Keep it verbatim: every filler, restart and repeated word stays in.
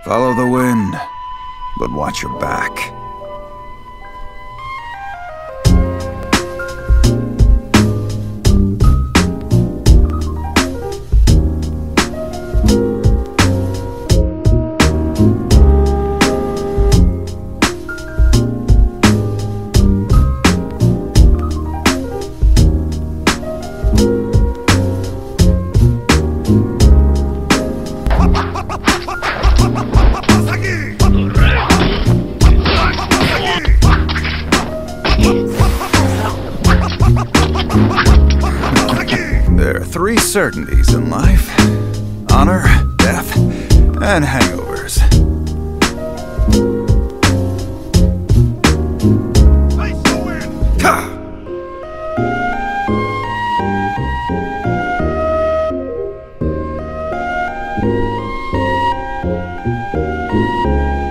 Follow the wind, but watch your back. There are three certainties in life: honor, death, and hangovers. Ha! Thank you.